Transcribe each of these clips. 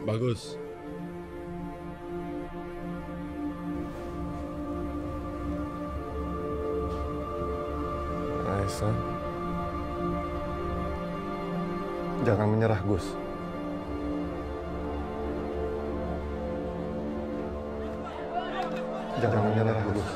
Bagus. Raisa, jangan menyerah, Gus. Jangan menyerah, Gus.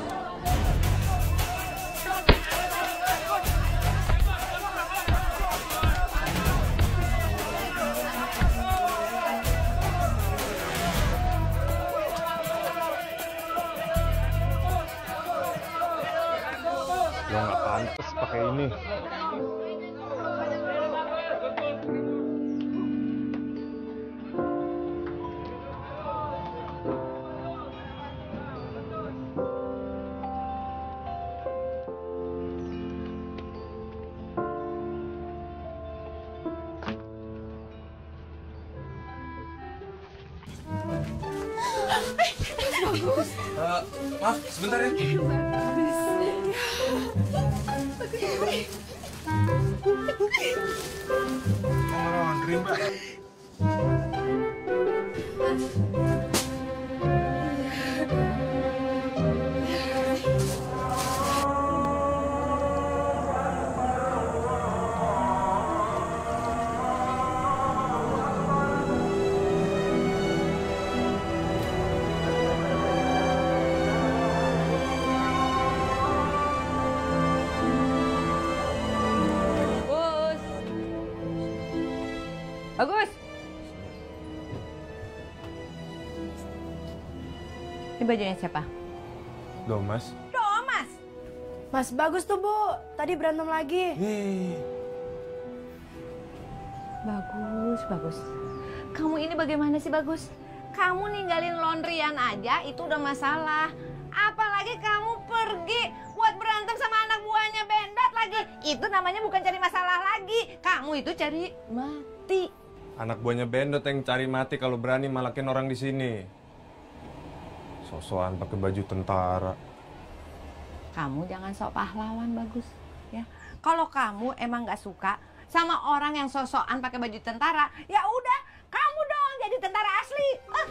Lo nggak pantas pakai ini. Bagus. Maaf, sebentar ya. Mau laundry, Mbak? Bagus. Ini bajunya siapa? Domas. Domas. Mas Bagus tuh, Bu. Tadi berantem lagi. Bagus, Bagus. Kamu ini bagaimana sih, Bagus? Kamu ninggalin laundryan aja itu udah masalah. Apalagi kamu pergi buat berantem sama anak buahnya Bendot lagi. Itu namanya bukan cari masalah lagi. Kamu itu cari mati. Anak buahnya Bendot yang cari mati kalau berani malakin orang di sini. Sosokan pakai baju tentara. Kamu jangan sok pahlawan, Bagus. Ya, kalau kamu emang nggak suka sama orang yang sosokan pakai baju tentara, ya udah, kamu dong jadi tentara asli.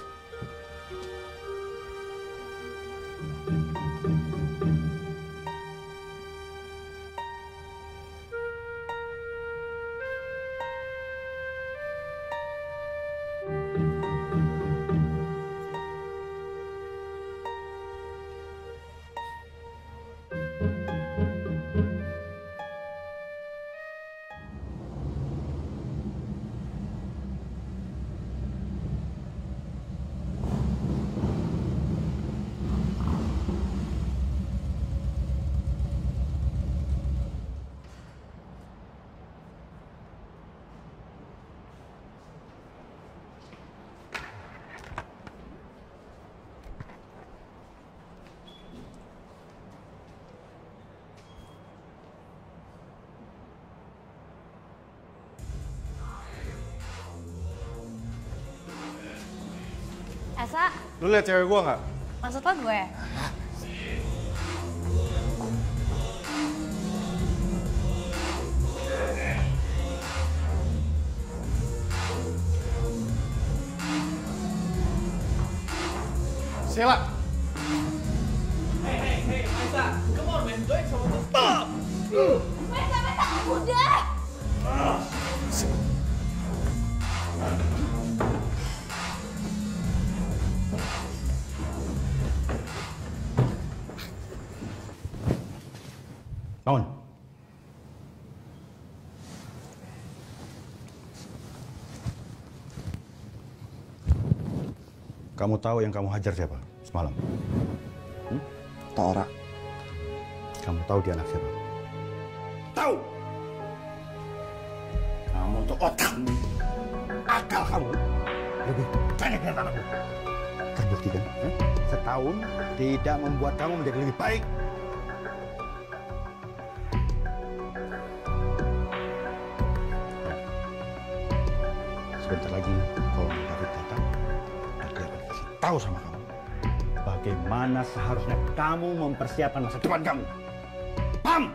Esa, Lu lihat cewek gua nggak? maksud lo gue? Sheila. Hey, Maisa, come on, man, join sama gue. Maisa, udah! Bangun. Kamu tahu yang kamu hajar siapa semalam? Tora. Kamu tahu dia anak siapa? Tahu. Kamu tuh otakmu, akal kamu lebih pendek dari anakmu. Terbukti kan? Setahun tidak membuat kamu menjadi lebih baik. Sebentar lagi kalau David datang, dia akan kasih tahu sama kamu bagaimana seharusnya kamu mempersiapkan masa depan kamu. Paham?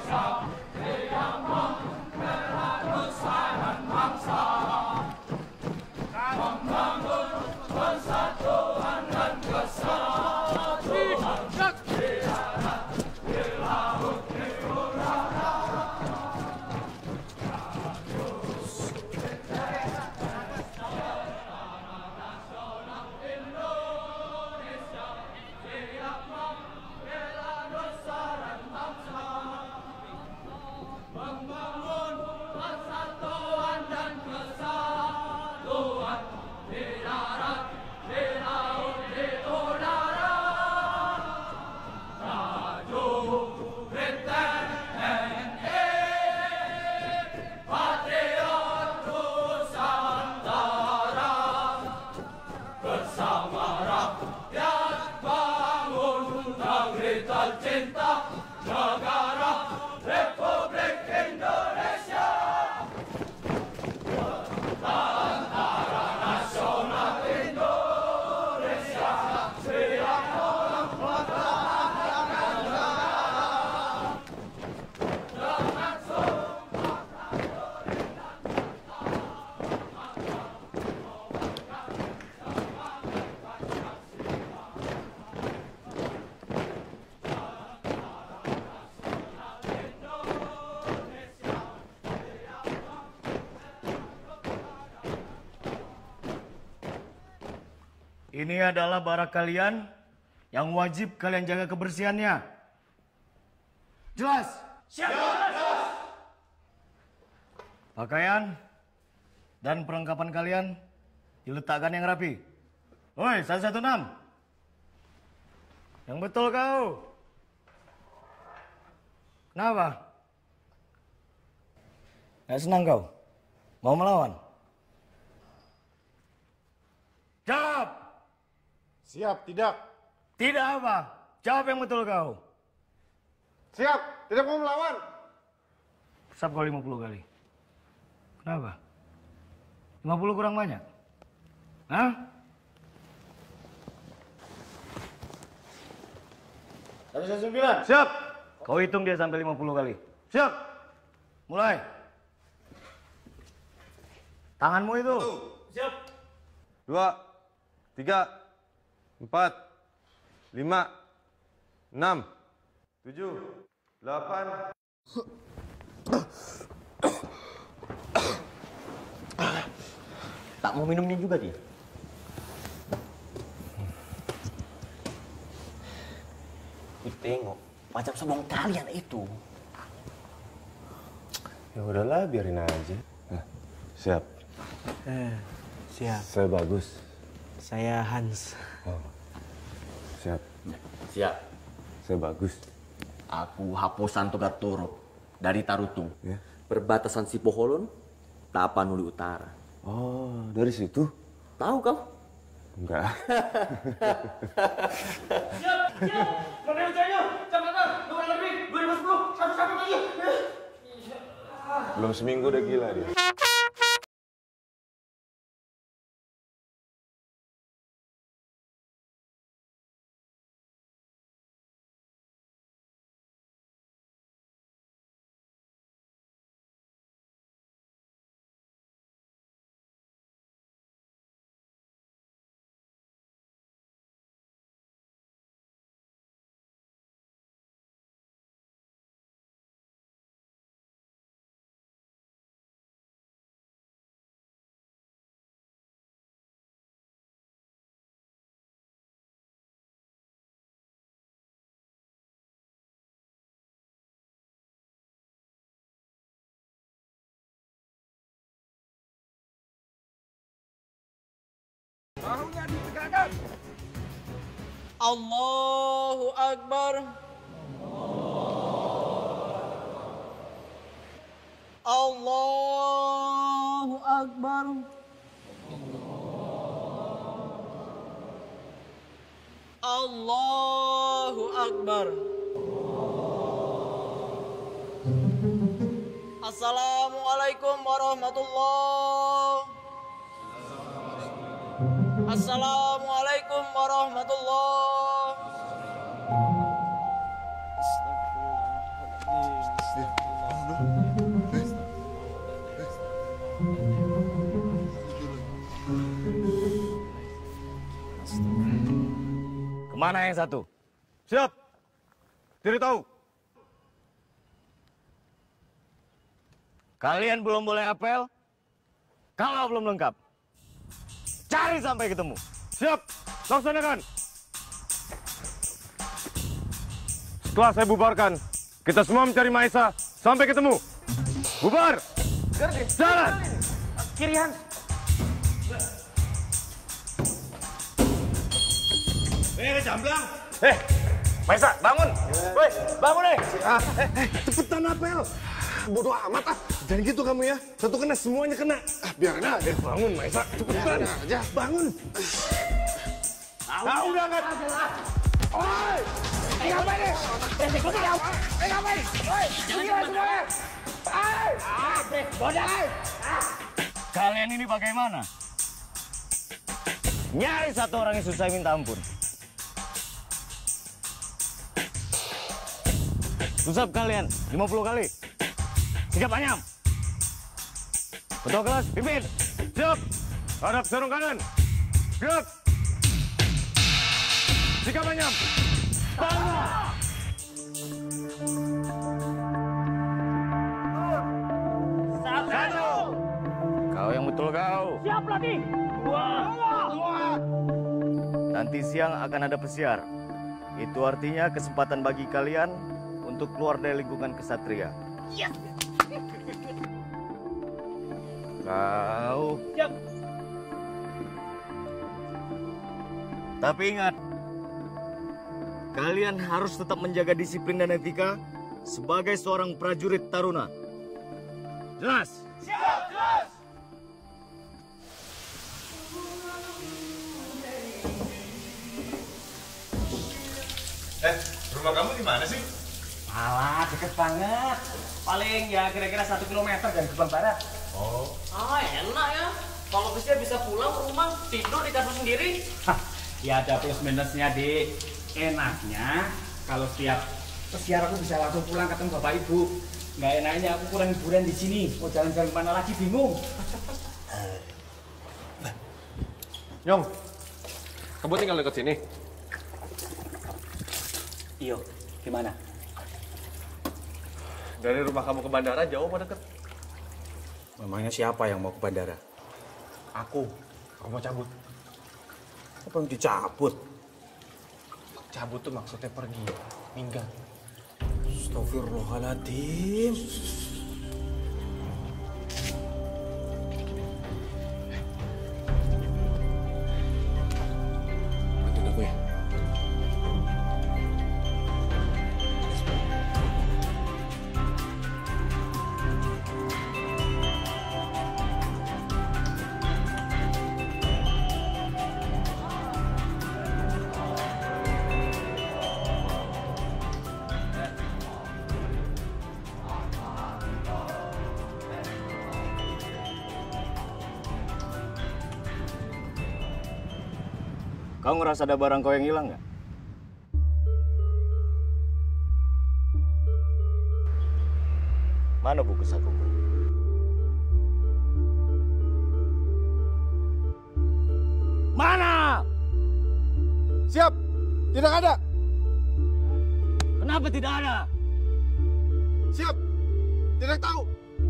Ini adalah barang kalian yang wajib kalian jaga kebersihannya. Jelas? Siap, jelas. Pakaian dan perlengkapan kalian diletakkan yang rapi. Woi, 116. Yang betul kau. Kenapa? Nggak senang kau? Mau melawan? Jawab! Siap, tidak. Tidak apa? Jawab yang betul kau. Siap, tidak mau melawan. Sab kau 50 kali. Kenapa? 50 kurang banyak? Hah? Satu 9. Siap. Kau hitung dia sampai 50 kali. Siap. Mulai. Tanganmu itu. Siap. 2, 3, 4, 5, 6, 7, 8. Tak mau minumnya juga dia. Tengok, macam sombong kalian itu. Ya udahlah, biarin aja. Nah, siap. Siap. Saya Bagus. Saya Hans. Oh. Siap. Siap. Saya Bagus. Aku Haposan Togartoro dari Tarutung. Ya. Perbatasan Sipoholon, Tapanuli Utara. Oh, dari situ? Tahu kau? Enggak. Siap, siap. Mobil Jaya, Jakarta, 2 lebih, 2010, 1 lagi. Belum seminggu udah gila dia. Allahu Akbar. Allahu Akbar. Allahu Akbar. Assalamualaikum warahmatullahi. Assalamualaikum warahmatullahi. Mana yang satu? Siap. Tidak tahu. Kalian belum boleh apel kalau belum lengkap. Cari sampai ketemu. Siap. Laksanakan. Setelah saya bubarkan, kita semua mencari Maisa sampai ketemu. Bubar. Jalan. Kiri, Hans. Jamblang. Maisa, bangun. Woi, bangun deh. Cepetan apel. Bodoh amat ah. Jangan gitu kamu ya. Satu kena, semuanya kena. Biarin aja. Bangun, Maisa. Cepetan aja. Bangun. Nah, udah angkat. Oi! Ngapain nih? Ngapain? Oi! Gila semuanya. Kalian ini bagaimana? Nyari satu orang yang susah minta ampun. Susap kalian 50 kali. Sikap anyam. Ketua kelas, pimpin. Siap. Hadap serung kanan. Gerak. Sikap anyam. Kau yang betul kau. Siap lagi. Nanti siang akan ada pesiar. Itu artinya kesempatan bagi kalian untuk keluar dari lingkungan kesatria. Kau. Siap. Tapi ingat, kalian harus tetap menjaga disiplin dan etika sebagai seorang prajurit taruna. Jelas? Siap, jelas. Rumah kamu di mana sih? Alah, deket banget. Paling ya kira-kira 1 kilometer dari Gebang Barat. Oh. Ah, enak ya. Kalau bisa pulang ke rumah, tidur di kasur sendiri. Ya ada plus minusnya, Dik. Enaknya kalau setiap pesiar aku bisa langsung pulang ketemu Bapak Ibu. Nggak enaknya aku kurang liburan di sini. Mau jalan-jalan kemana lagi bingung. Nyong, kamu tinggal dekat sini? Iyo, gimana? Dari rumah kamu ke bandara jauh apa deket? Memangnya siapa yang mau ke bandara? Aku. Aku mau cabut. Apa yang dicabut? Cabut tuh maksudnya pergi, minggat. Astagfirullahaladzim. Bantuin aku ya. Kau ngerasa ada barang kau yang hilang nggak? Mana buku sakuku? Mana? Siap. Tidak ada. Kenapa tidak ada? Siap. Tidak tahu.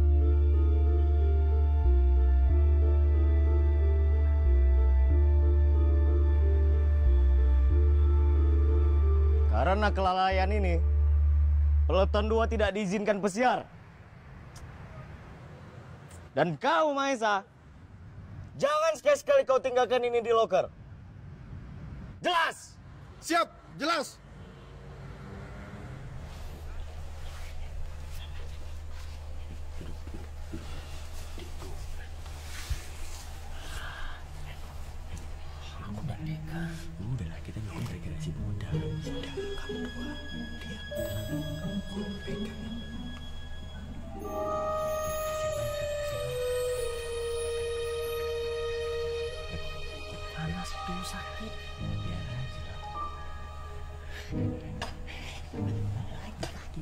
Karena kelalaian ini, Peleton 2 tidak diizinkan pesiar. Dan kau, Maisa, jangan sekali-sekali kau tinggalkan ini di loker. Jelas? Siap. Jelas. Udahlah, kita nyokong gara-gara si muda. Udah, kamu dua. Diam. Pegang. Panas tuh, sakit. Biar aja. Lagi.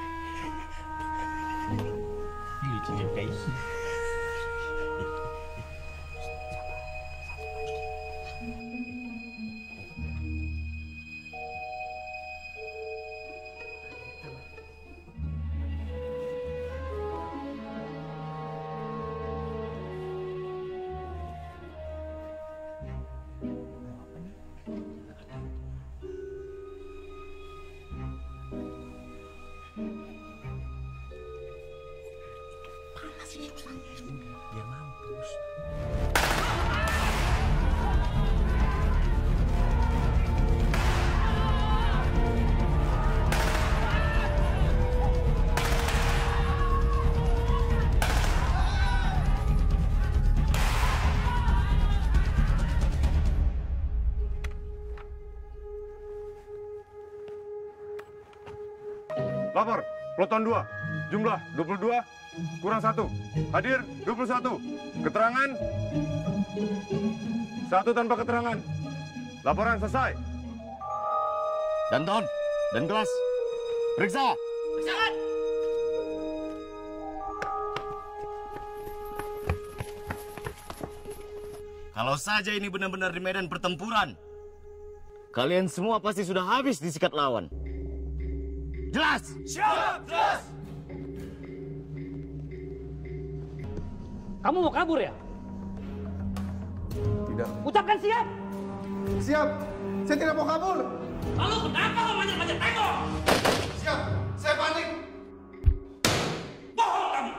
Lucu guys. Lapor, peloton 2, jumlah 22, kurang 1. Hadir 21. Keterangan 1 tanpa keterangan. Laporan selesai. Danton dan Gelas, periksa. Periksakan. Kalau saja ini benar-benar di medan pertempuran, kalian semua pasti sudah habis disikat lawan. Jelas? Siap, jelas. Kamu mau kabur ya? Tidak. Ucapkan siap. Siap. Saya tidak mau kabur. Lalu kenapa kamu manjat-manjat tengok? Siap. Saya panik. Bohong kamu.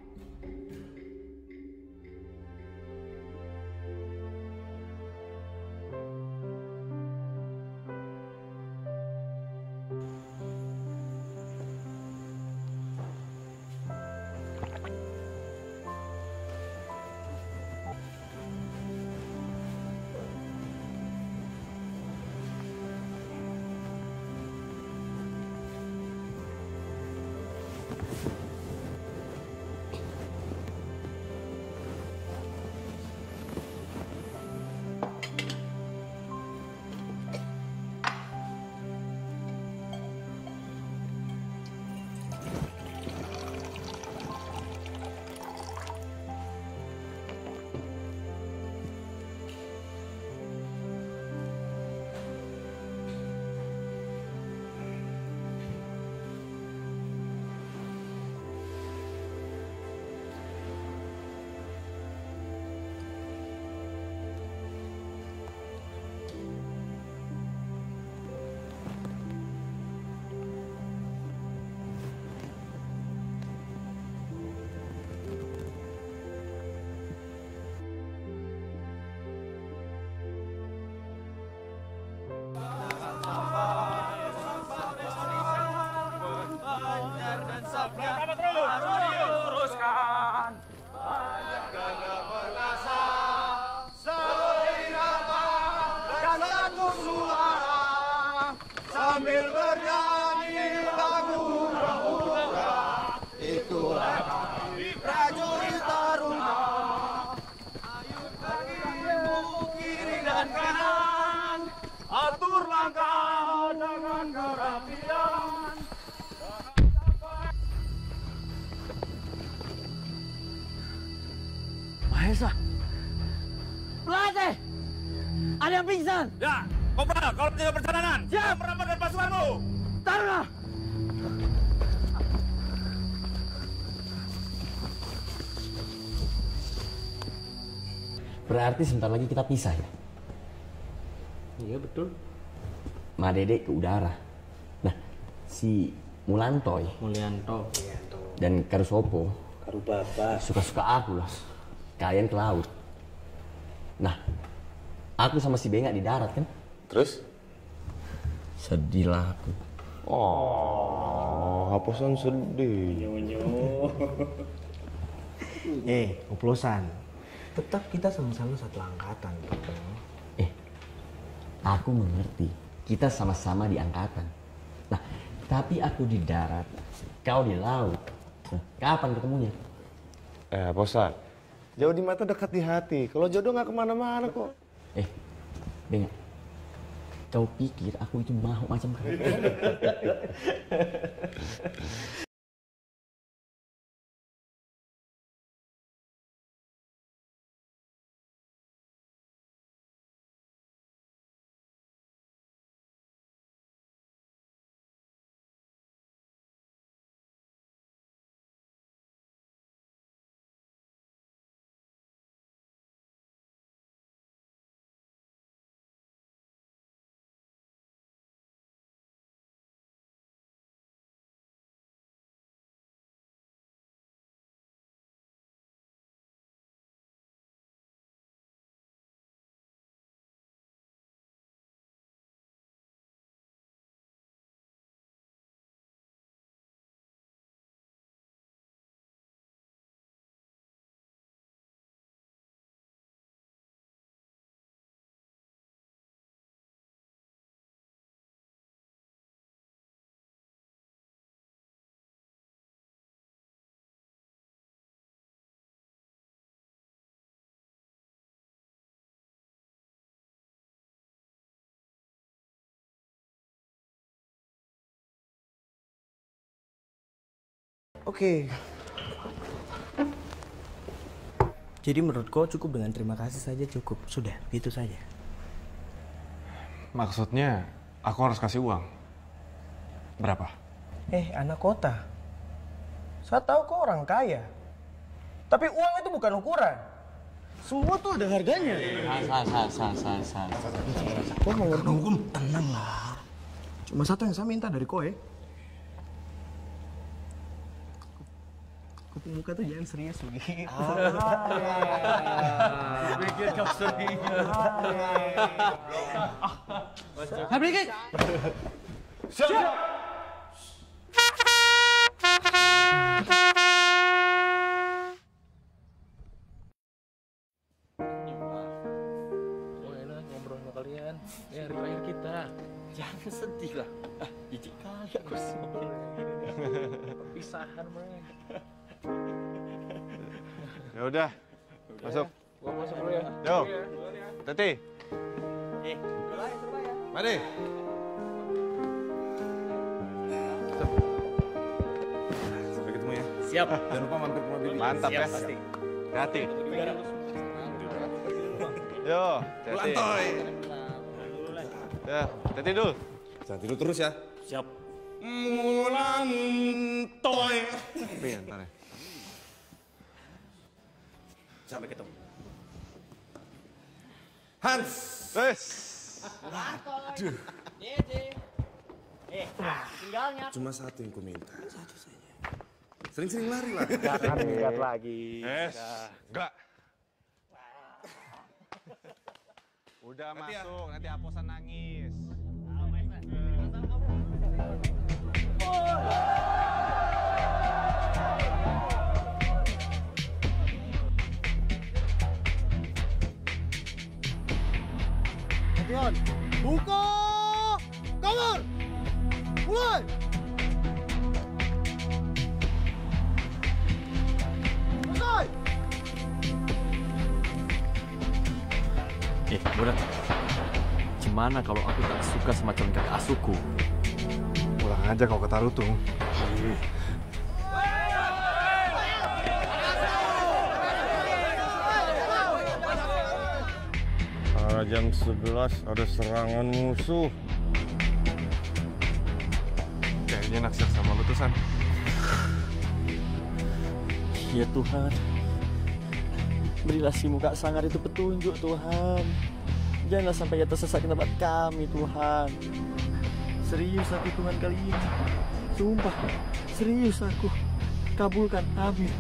Sambil bernyanyi lagu Rahura, itulah kami prajurit Taruna. Ayo bagimu kiri dan kanan, atur langkah dengan kerapian. Mahesa! Pelatih! Ada yang pingsan! Ya, Kopral, kalau tidak perjalanan, siap merampokkan pasukanmu. Taruna! Berarti sebentar lagi kita pisah ya? Iya betul. Ma Dede ke udara. Nah, si Mulantoy Mulyanto. dan Karusopo Karubaba. suka-suka aku lah. Kalian ke laut. Nah, aku sama si Benga di darat kan? Terus? Sedih lah aku. Oh, hapusan sedih. Oplosan. Tetap kita sama-sama satu angkatan gitu. Aku mengerti. Kita sama-sama di angkatan. Nah, tapi aku di darat, kau di laut. Nah, kapan ketemunya? Bosan. Jauh di mata dekat di hati. Kalau jodoh nggak kemana-mana kok. Benga, kau pikir aku itu mau macam kau? Oke. Jadi menurut kau cukup dengan terima kasih saja cukup? Sudah, gitu saja. Maksudnya, aku harus kasih uang. Berapa? Anak kota. Saya tahu kau orang kaya. Tapi uang itu bukan ukuran. Semua tuh ada harganya. Kau mau hukum? Tenang lah. Cuma satu yang saya minta dari kau ya. Kau muka tuh jangan serius begitu. Pikir kau serius. Habis. Siap! Ngobrol sama kalian. Ini hari terakhir kita. Jangan sedih lah. Jijik kali aku semua. Perpisahan mereka. Ya udah, masuk. Gua masuk dulu ya. Yo, Teti. Mari. Sampai ketemu ya. Siap. Jangan lupa mampir ke rumah Bibi. Mantap ya. Pasti. Hati. Yo, Teti. Lantoy. Ya, Teti dulu. Jangan tidur terus ya. Siap. Mulantoy. Tapi ya, ntar ya. Sampai ketemu. Hans. Wes. Cuma satu yang ku minta. Satu saja. Sering-sering lari lah. Jangan lihat lagi. Enggak. Udah masuk, nanti Aposan nangis. Latihan. Buka! Kamar! Mulai! Selesai! Murat. Gimana kalau aku tak suka sama calon kakak asuhku? Pulang aja kau ke Tarutung. Jam 11 ada serangan musuh. Kayaknya naksir sama lu tuh, San. Ya Tuhan, berilah si muka sangar itu petunjuk Tuhan. Janganlah sampai ia tersesat ke tempat kami Tuhan. Serius aku Tuhan kali ini. Sumpah, serius aku. Kabulkan, amin.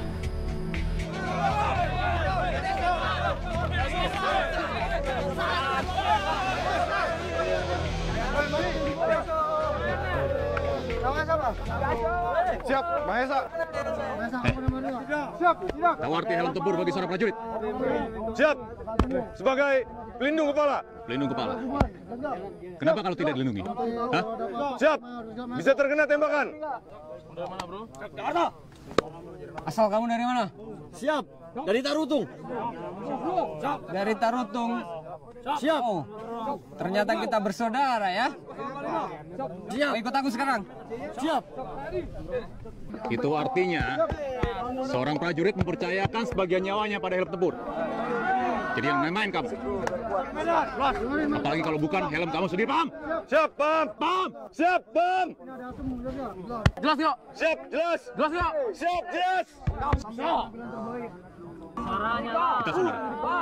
Siap, Mahesa. Siap, siap. Tawarti helm tempur bagi seorang prajurit. Siap. Sebagai pelindung kepala. Pelindung kepala. Kenapa kalau tidak dilindungi? Hah? Siap. Bisa terkena tembakan. Asal kamu dari mana? Siap, dari Tarutung. Dari Tarutung. Siap. Oh, ternyata kita bersaudara ya. Siap. Ikut aku sekarang. Siap. Itu artinya seorang prajurit mempercayakan sebagian nyawanya pada helm tempur. Jadi yang main-main kamu. Apalagi kalau bukan helm kamu sendiri, paham? Siap, paham. Paham? Siap, paham. Jelas yuk. Siap, jelas. Jelas yuk. Siap, jelas. Kita saudara.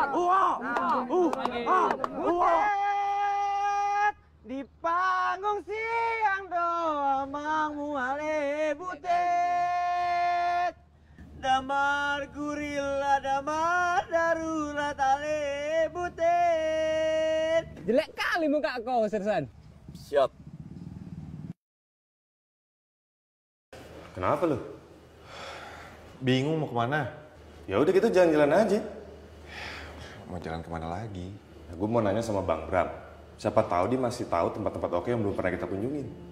Di panggung siang doa mangmu ale butet. Damar gurila damar darurat ale butet. Jelek kali muka kau, Sersan. Siap. Kenapa lu? Bingung mau kemana? Ya udah kita jalan-jalan aja. Mau jalan kemana lagi? Ya, gue mau nanya sama Bang Bram. Siapa tahu dia masih tahu tempat-tempat oke yang belum pernah kita kunjungin.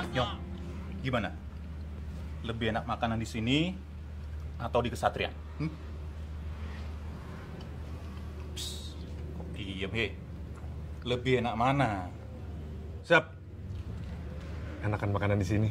Yong, gimana? Lebih enak makanan di sini atau di Kesatrian? Psst, kok diem, he? Lebih enak mana? Siap. Enakan makanan di sini.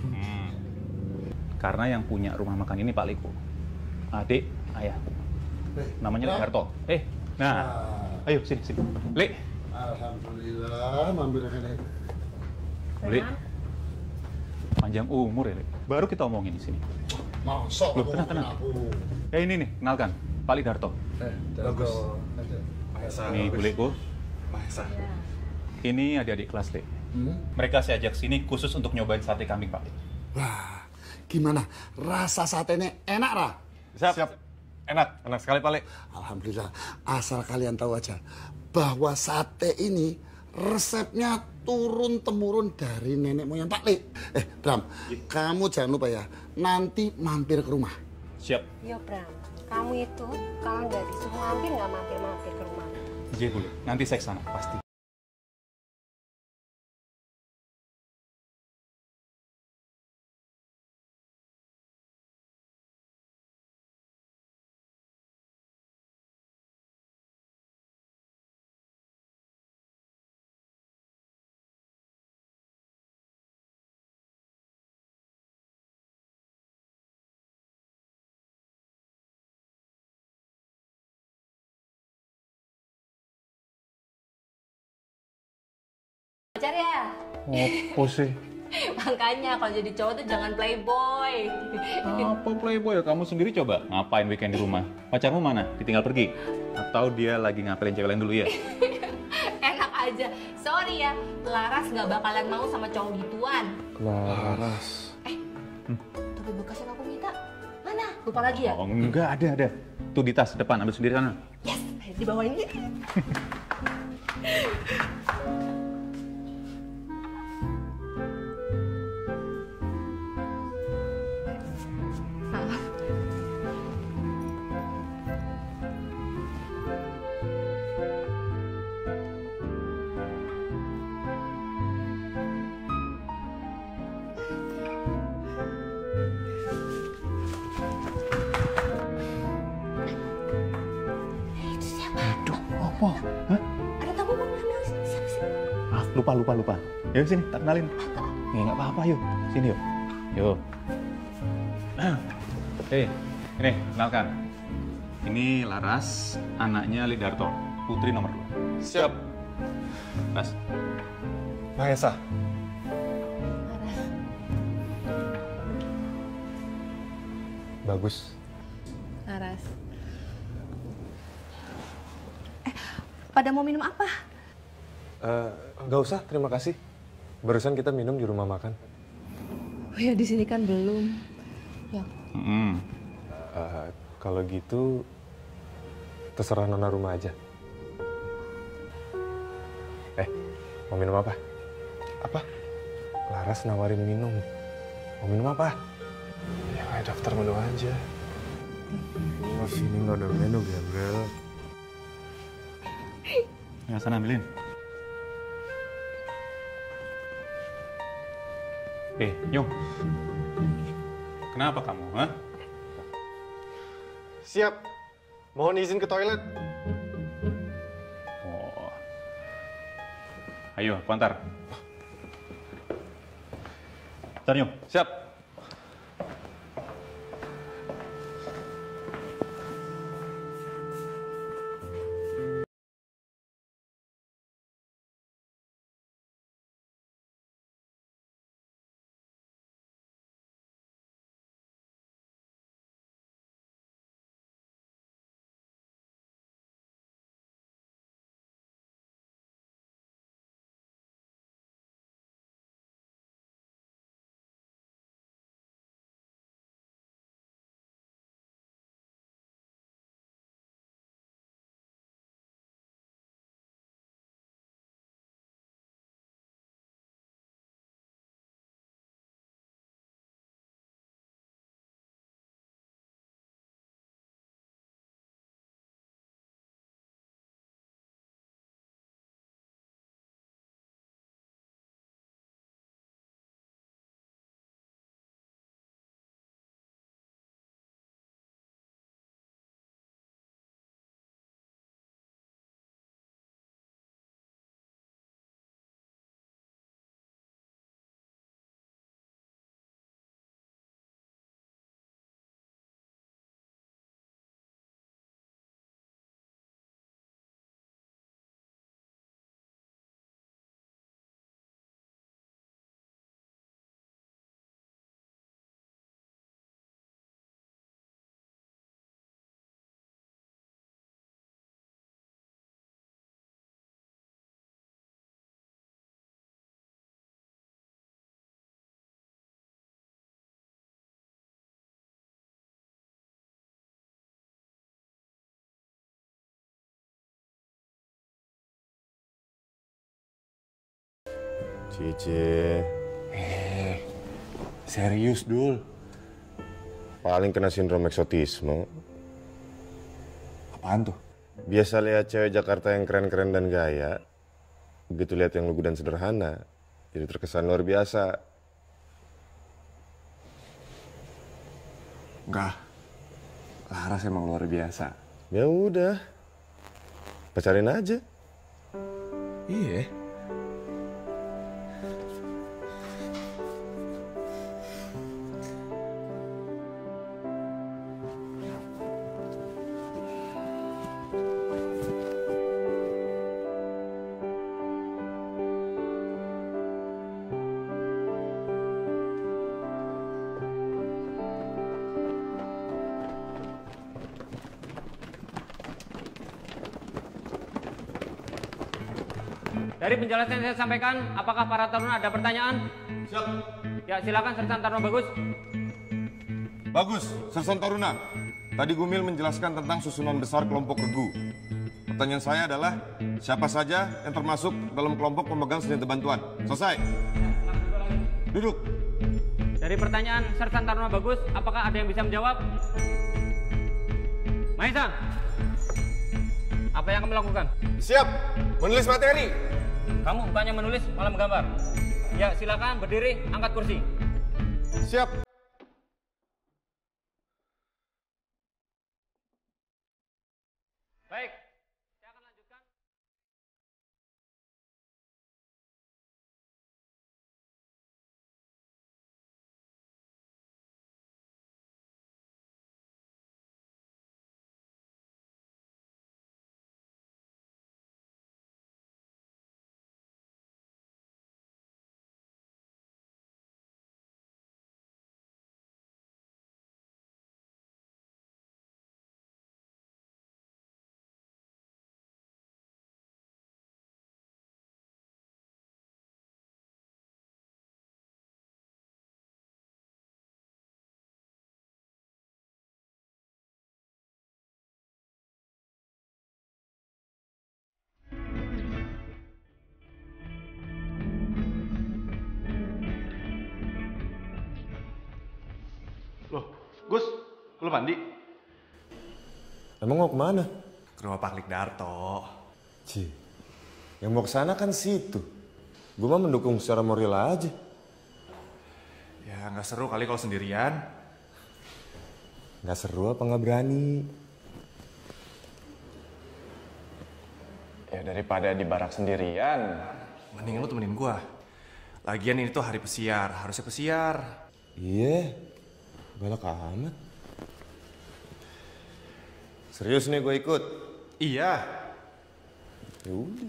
Karena yang punya rumah makan ini Pak Liko. Adik, ayahku. Namanya Lik Harto. Nah. Ayo, sini. Lik. Alhamdulillah, mampir ke Lik. Panjang umur ya, Lik. Baru kita omongin di sini. Masuk. Loh, tenang. Ini nih, kenalkan. Pak Lik Harto. Bagus. Mahesa. Ini Bu Liko. Mahesa. Ini adik-adik kelas Lik. Mereka saya ajak sini khusus untuk nyobain sate kambing, Pak Lik. Wah, gimana? Rasa satenya enak, Ra? Siap. Enak sekali Pak Lik. Alhamdulillah. Asal kalian tahu aja bahwa sate ini resepnya turun-temurun dari nenek moyang Pak Lik. Bram, kamu jangan lupa ya, nanti mampir ke rumah. Siap. Yo Bram, kamu itu kalau nggak disuruh mampir nggak mampir ke rumah. Iya Bu Lik, nanti saya kesana, pasti. Pacar ya? Apa sih? Makanya kalau jadi cowok tuh jangan playboy. Apa playboy ya? Kamu sendiri coba ngapain weekend di rumah? Pacarmu mana? Ditinggal pergi? Atau dia lagi ngapelin cewek lain dulu ya? Enak aja. Sorry ya, Laras nggak bakalan mau sama cowok gituan. Laras. Tapi bekas yang aku minta, mana? Lupa lagi ya? Oh enggak, ada. Tuh di tas depan, ambil sendiri sana. Yes, dibawain gitu. Apa? Hah? Ada tamu mau ngambil siapa sih? Ah, lupa. Yuk sini, tak kenalin. Nggak apa-apa, yuk. Sini yuk. Yuk. Ini, kenalkan. Ini Laras, anaknya Lidarto, putri nomor 2. Siap. Mas. Mahesa. Bagus. Laras. Pada mau minum apa? Nggak usah, terima kasih. Barusan kita minum di rumah makan. Oh ya, di sini kan belum. Ya. Kalau gitu, terserah nona rumah aja. Mau minum apa? Apa? Laras nawarin minum. Mau minum apa? Ya kayak daftar menu aja. Wah, sini nggak ada menu, Gabriel. Ya, sana ambilin. Nyong. Kenapa kamu, ha? Siap. Mohon izin ke toilet. Oh. Ayo, aku antar. Ntar, Nyong. Siap. Cie. Serius, Dul. Paling kena sindrom eksotisme. Apaan tuh? Biasa lihat cewek Jakarta yang keren-keren dan gaya. Begitu lihat yang lugu dan sederhana, jadi terkesan luar biasa. Enggak. Laras emang luar biasa. Ya udah. Pacarin aja. Iya. Dari penjelasan yang saya sampaikan, apakah para taruna ada pertanyaan? Siap. Ya, silakan Sersan Taruna Bagus. Bagus, Sersan Taruna. Tadi Gumil menjelaskan tentang susunan besar kelompok regu. Pertanyaan saya adalah, siapa saja yang termasuk dalam kelompok pemegang senjata bantuan? Selesai. Duduk. Dari pertanyaan Sersan Taruna Bagus, apakah ada yang bisa menjawab? Maisa, apa yang kamu lakukan? Siap, menulis materi. Kamu bukannya menulis, malah menggambar. Ya, silakan berdiri, angkat kursi. Siap. Baik, saya akan lanjutkan. Loh, Gus, lu mandi? Emang mau kemana? Ke rumah Pak Likdarto. Ci, yang mau kesana kan situ. Gue mah mendukung secara moral aja. Ya nggak seru kali kalau sendirian. Nggak seru apa nggak berani? Ya daripada di barak sendirian, mending lu temenin gua. Lagian ini tuh hari pesiar, harusnya pesiar. Iya, galak amat. Serius nih gue ikut? Iya. Ya udah.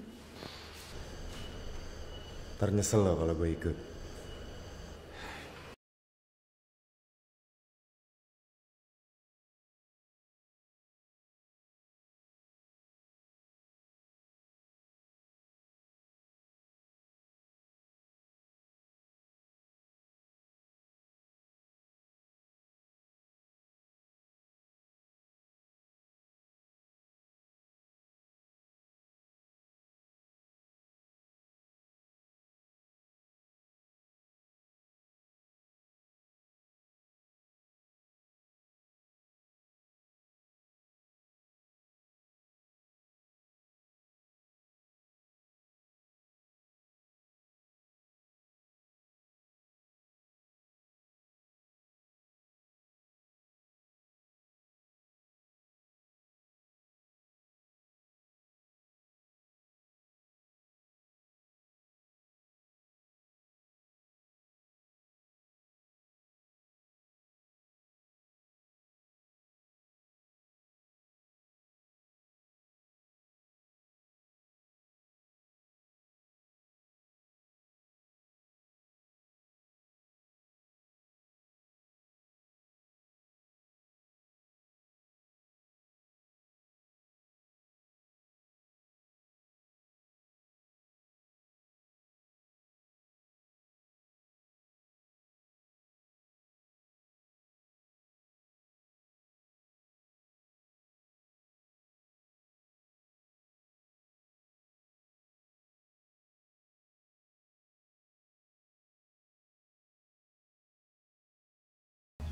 Ntar nyesel lo kalau gue ikut.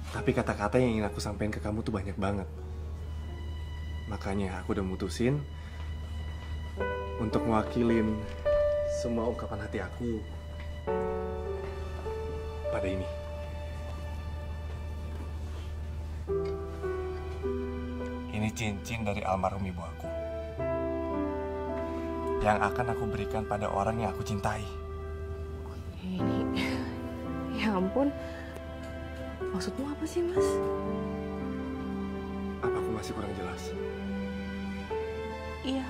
Tapi kata-kata yang ingin aku sampaikan ke kamu tuh banyak banget. Makanya aku udah mutusin untuk mewakilin semua ungkapan hati aku pada ini. Ini cincin dari almarhum ibu aku yang akan aku berikan pada orang yang aku cintai. Ini, ya ampun, maksudmu apa sih, Mas? Apa aku masih kurang jelas? Iya.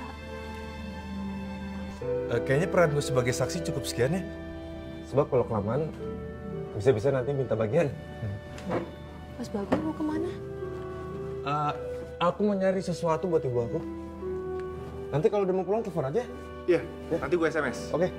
Kayaknya peran gue sebagai saksi cukup sekian ya. Sebab kalau kelamaan, bisa-bisa nanti minta bagian. Mas Bagus mau kemana? Aku mau nyari sesuatu buat ibu aku. Nanti kalau udah mau pulang, telepon aja. Iya, nanti gue SMS. Oke.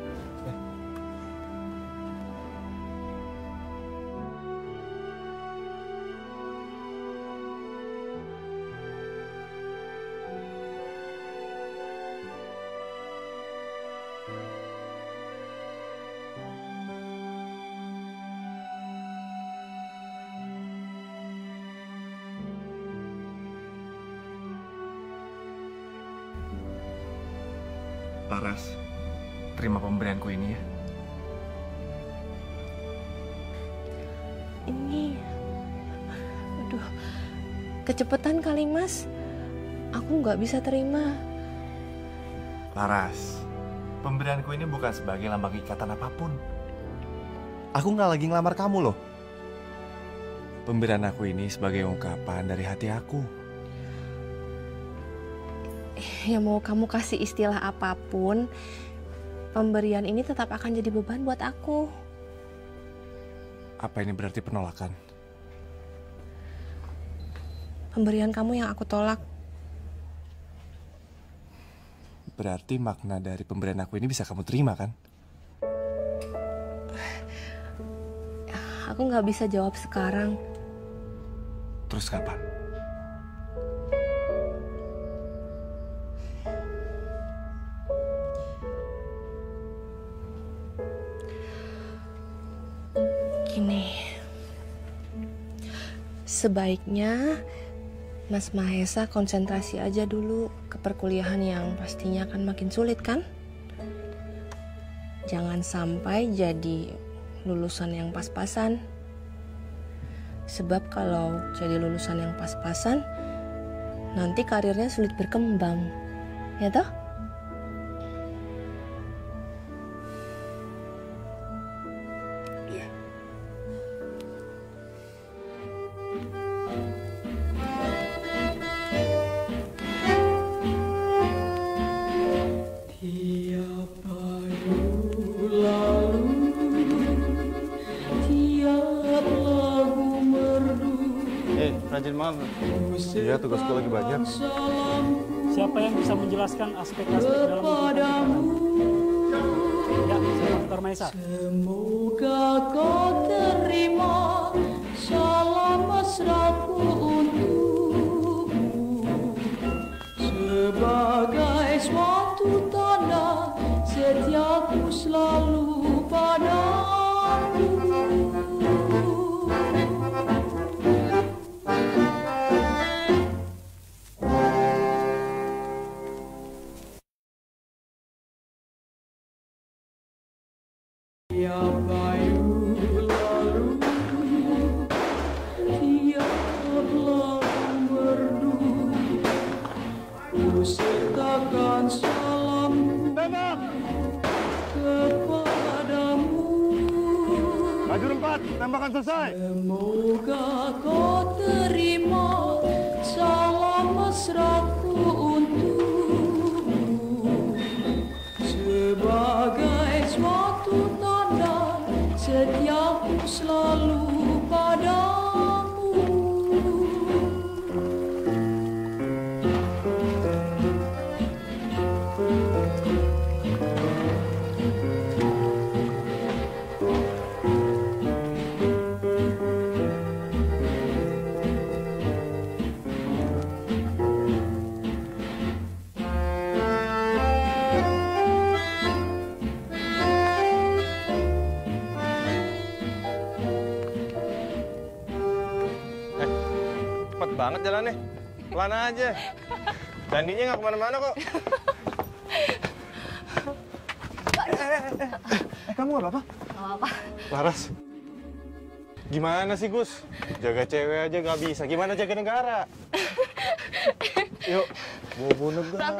Laras, terima pemberianku ini ya. Ini, aduh, kecepatan kali, Mas. Aku nggak bisa terima. Laras, pemberianku ini bukan sebagai lambang ikatan apapun. Aku nggak lagi ngelamar kamu loh. Pemberian aku ini sebagai ungkapan dari hati aku. Ya mau kamu kasih istilah apapun, pemberian ini tetap akan jadi beban buat aku. Apa ini berarti penolakan? Pemberian kamu yang aku tolak. Berarti makna dari pemberian aku ini bisa kamu terima kan? Aku nggak bisa jawab sekarang. Terus kapan? Gini, sebaiknya Mas Mahesa konsentrasi aja dulu ke perkuliahan yang pastinya akan makin sulit kan? Jangan sampai jadi lulusan yang pas-pasan. Sebab kalau jadi lulusan yang pas-pasan, nanti karirnya sulit berkembang. Ya toh? Rajin banget. Iya, tugasku lagi banyak. Siapa yang bisa menjelaskan aspek-aspek dalam kehidupan? Ya, silakan Dr. Maesa. Semoga kau terima salam mesraku untukmu sebagai suatu tanda setiaku selalu padamu. Tiap bayu lalu, tiap lagu merdu, ku sertakan salamku kepadamu. Maju 4, tembakan selesai. Semoga kau terima salam mesraku untukmu sebagai suatu setiaku selalu padamu. cepet banget jalannya. Pelan aja. Candinya nggak kemana-mana kok. Kamu nggak apa-apa? Gak apa-apa. Laras, gimana sih Gus? Jaga cewek aja nggak bisa. Gimana jaga negara? Yuk, bobo negara.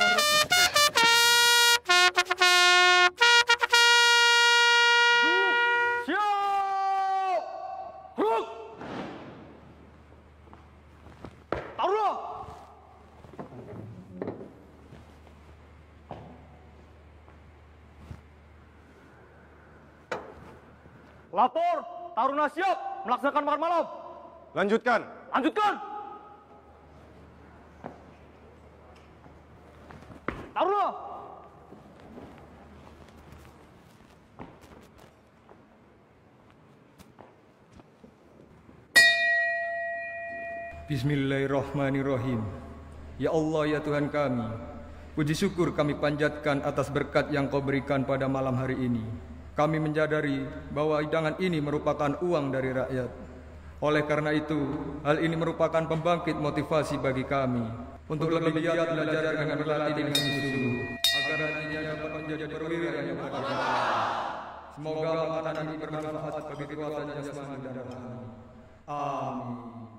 Lapor, Taruna siap melaksanakan makan malam. Lanjutkan. Lanjutkan. Taruna. Bismillahirrahmanirrahim. Ya Allah, ya Tuhan kami, puji syukur kami panjatkan atas berkat yang Kau berikan pada malam hari ini. Kami menyadari bahwa hidangan ini merupakan uang dari rakyat. Oleh karena itu, hal ini merupakan pembangkit motivasi bagi kami untuk lebih giat belajar dengan berlatih dengan sungguh, agar nantinya dapat menjadi perwira yang bermanfaat. Semoga makanan ini bermanfaat bagi kekuatan jasmani dan rohani. Amin.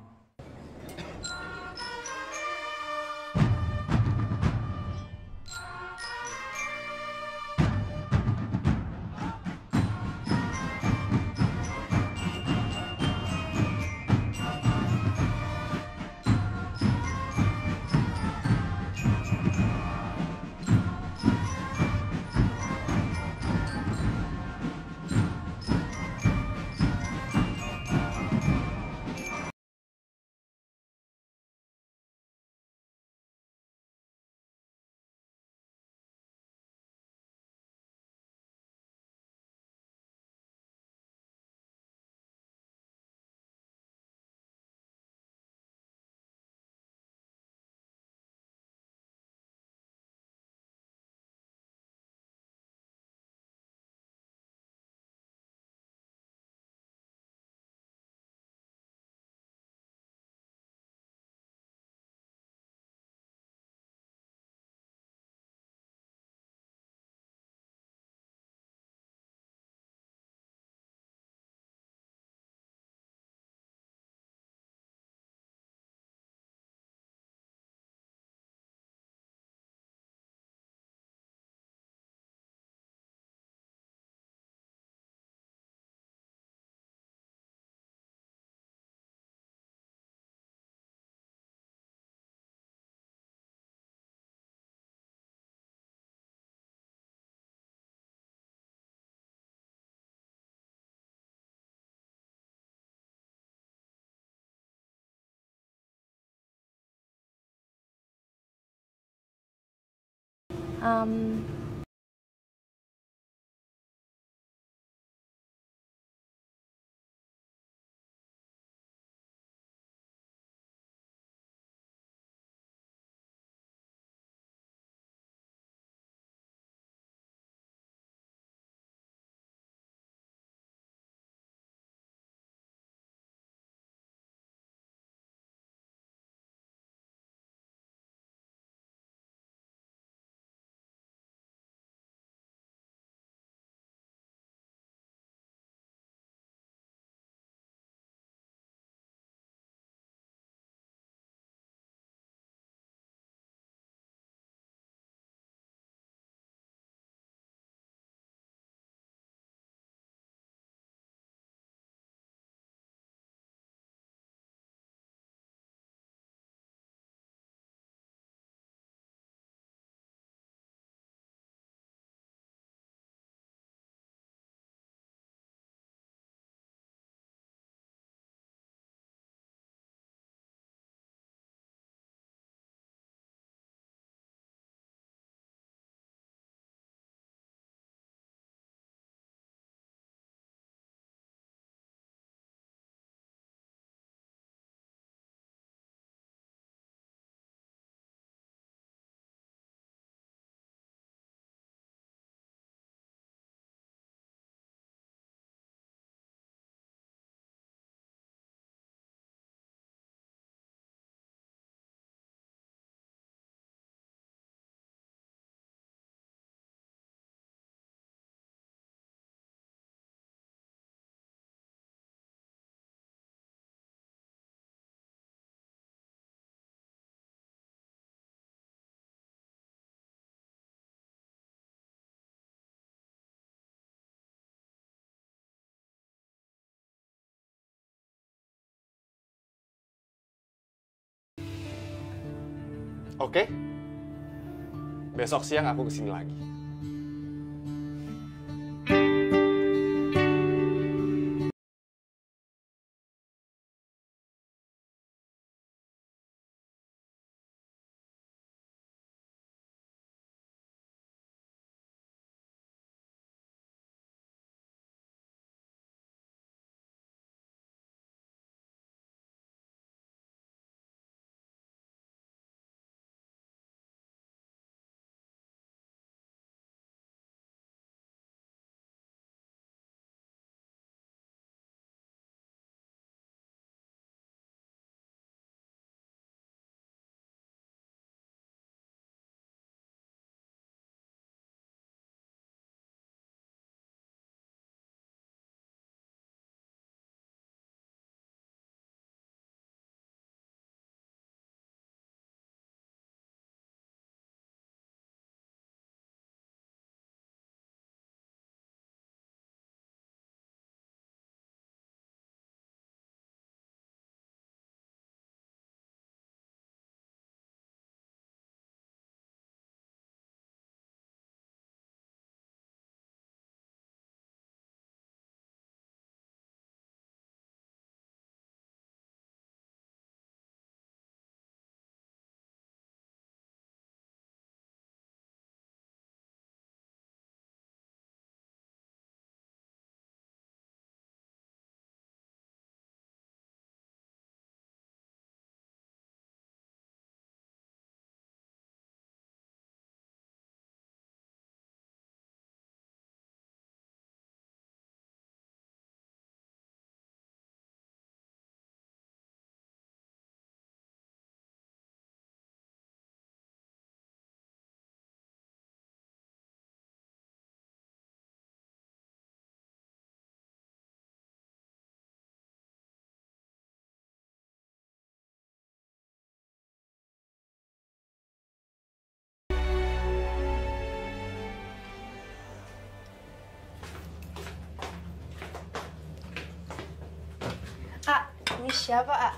Um, Oke? Besok siang aku kesini lagi. Ini siapa, A?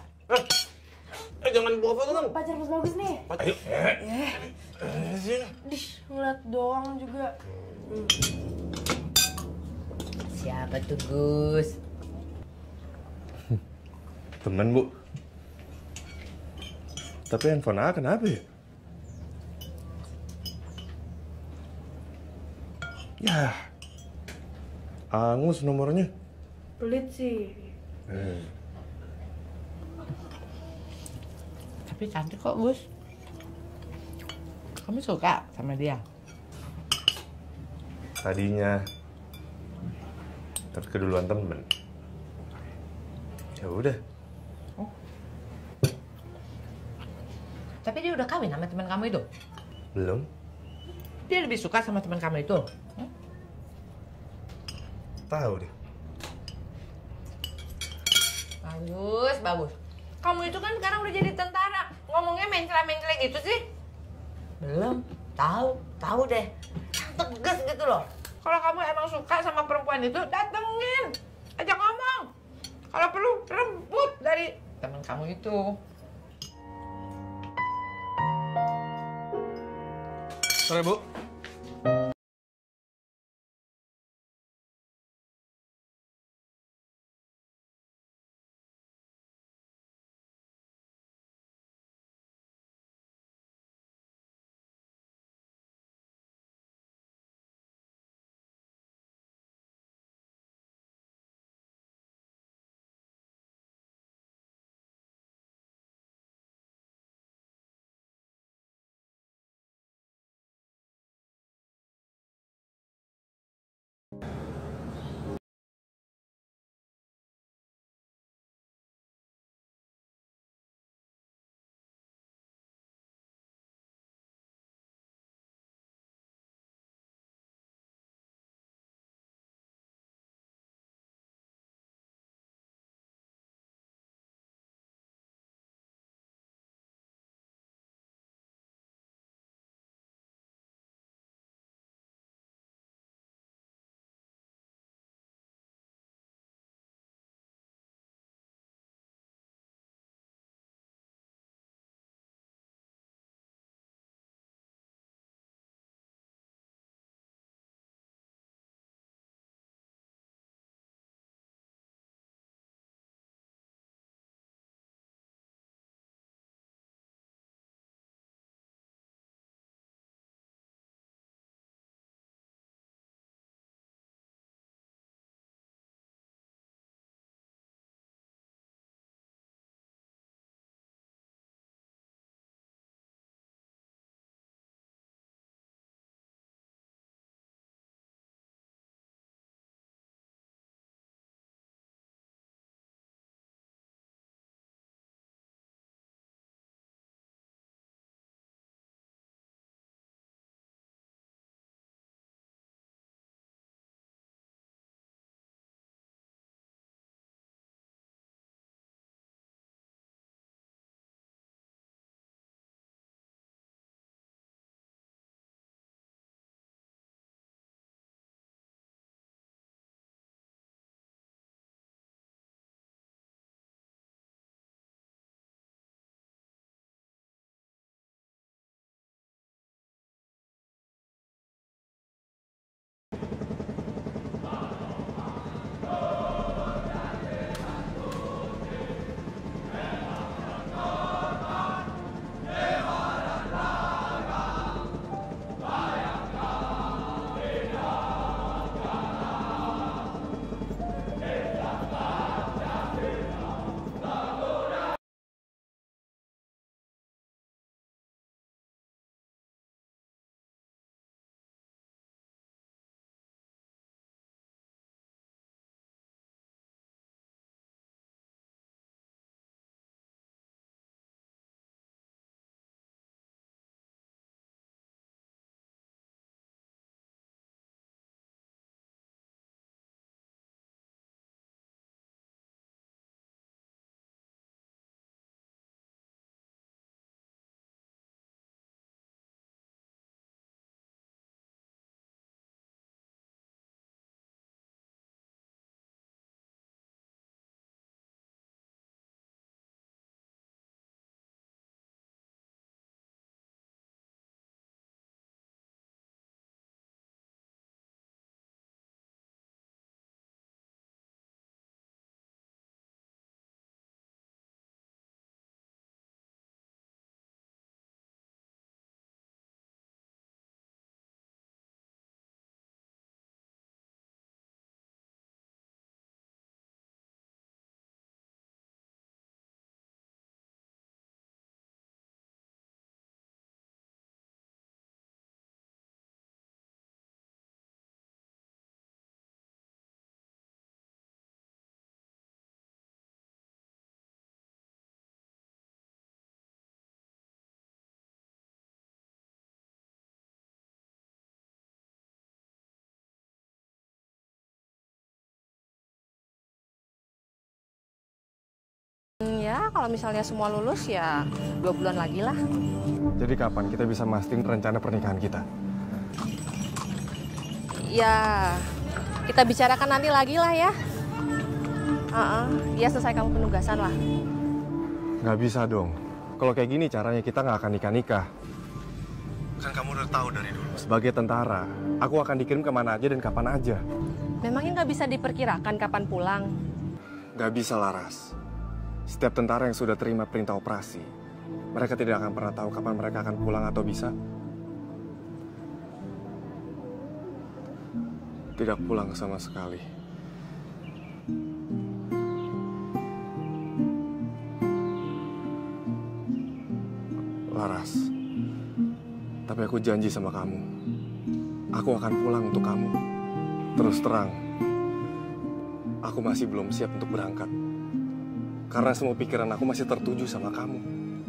Jangan bawa foto dong. Pacar Mas Bagus nih. Ayo. Ngeliat doang juga. Siapa tuh, Gus? Temen, Bu. Tapi handphone A kenapa ya? Ya. Angus nomornya. Pelit sih. Tapi cantik kok, Gus. Kamu suka sama dia? Tadinya. Terus keduluan temen. Ya udah. Tapi dia udah kawin sama teman kamu itu? Belum. Dia lebih suka sama teman kamu itu? Tahu deh. Bagus, bagus. Kamu itu kan sekarang udah jadi tentara. Ngomongnya mencela-mencela gitu sih. Belum. Tahu deh. Tegas gitu loh. Kalau kamu emang suka sama perempuan itu, datengin. Ajak ngomong. Kalau perlu, rebut dari teman kamu itu. Sore, Bu. Ya kalau misalnya semua lulus ya 2 bulan lagi lah. Jadi kapan kita bisa mastiin rencana pernikahan kita? Ya kita bicarakan nanti lagi lah ya. Ya selesai kamu penugasan lah. Nggak bisa dong. Kalau kayak gini caranya kita nggak akan nikah-nikah. Kan kamu udah tahu dari dulu. Sebagai tentara, aku akan dikirim kemana aja dan kapan aja. Memangnya nggak bisa diperkirakan kapan pulang? Nggak bisa, Laras. Setiap tentara yang sudah terima perintah operasi, mereka tidak akan pernah tahu kapan mereka akan pulang atau bisa. Tidak pulang sama sekali. Laras, tapi aku janji sama kamu, aku akan pulang untuk kamu. Terus terang, aku masih belum siap untuk berangkat. Karena semua pikiran aku masih tertuju sama kamu.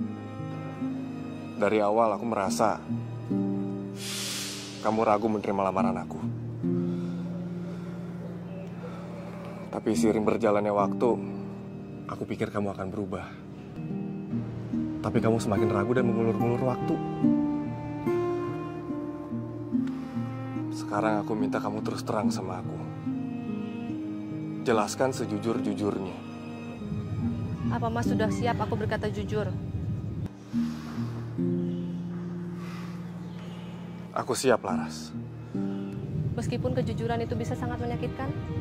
Dari awal aku merasa kamu ragu menerima lamaran aku. Tapi seiring berjalannya waktu, aku pikir kamu akan berubah. Tapi kamu semakin ragu dan mengulur-ulur waktu. Sekarang aku minta kamu terus terang sama aku. Jelaskan sejujur-jujurnya. Apa Mas sudah siap aku berkata jujur? Aku siap, Laras. Meskipun kejujuran itu bisa sangat menyakitkan.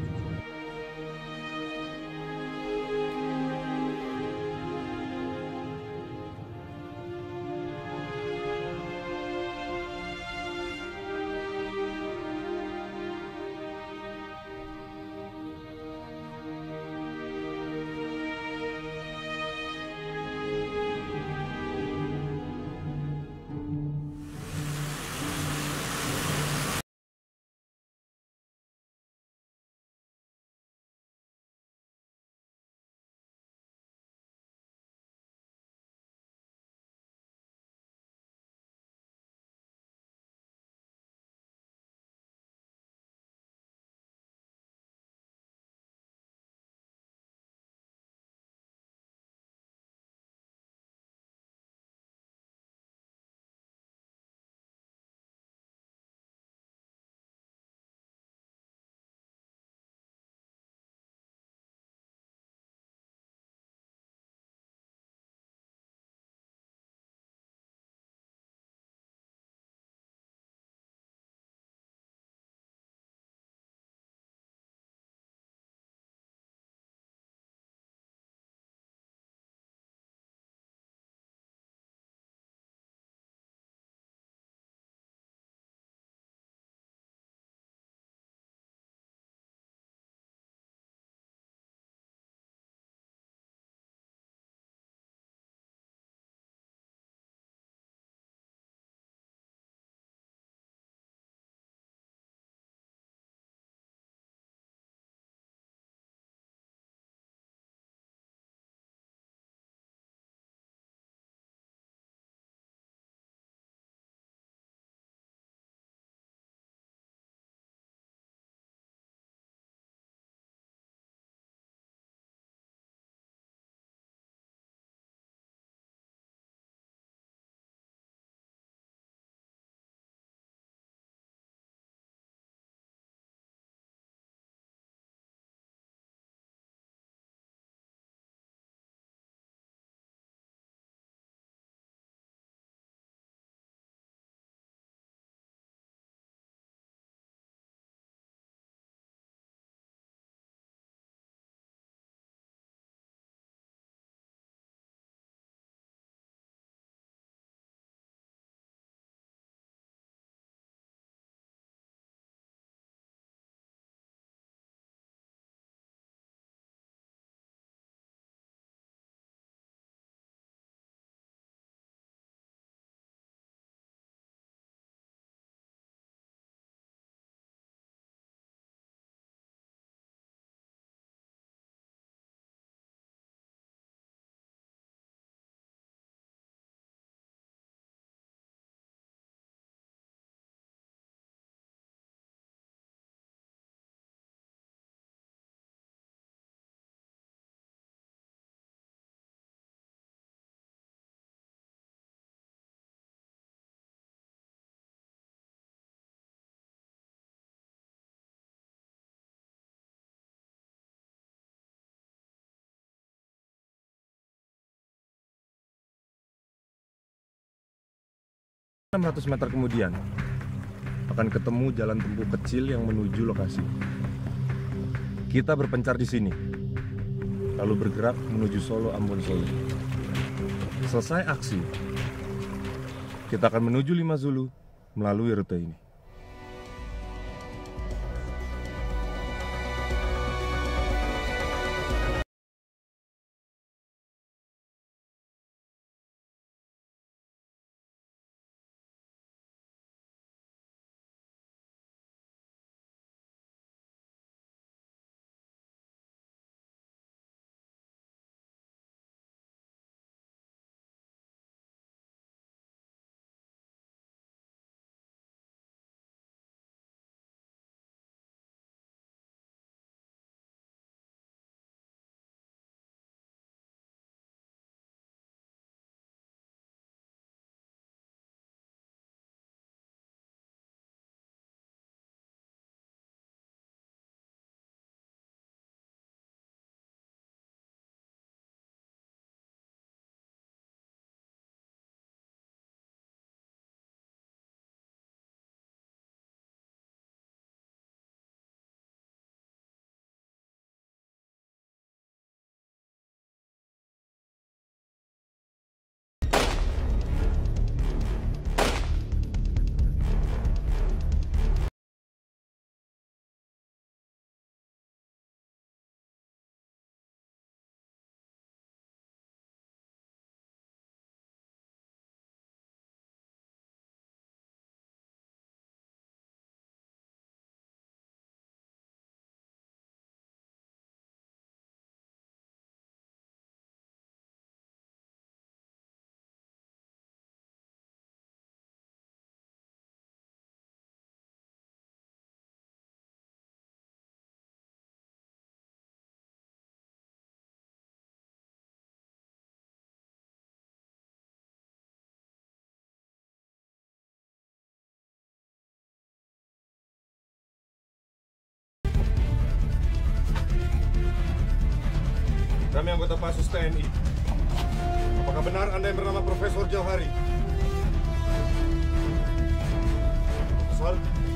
600 meter kemudian akan ketemu jalan tempuh kecil yang menuju lokasi. Kita berpencar di sini, lalu bergerak menuju Solo Ambon Solo. Selesai aksi, kita akan menuju Lima Zulu melalui rute ini. Kami anggota Pasus TNI. Apakah benar Anda yang bernama Profesor Jauhari? Soal